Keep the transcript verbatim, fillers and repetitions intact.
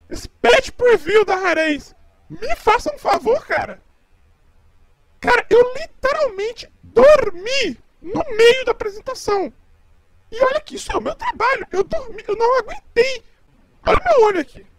Esse pet preview da Harez. Me faça um favor, cara. Cara, eu literalmente dormi no meio da apresentação. E olha que isso é o meu trabalho. Eu dormi, eu não aguentei. Olha meu olho aqui.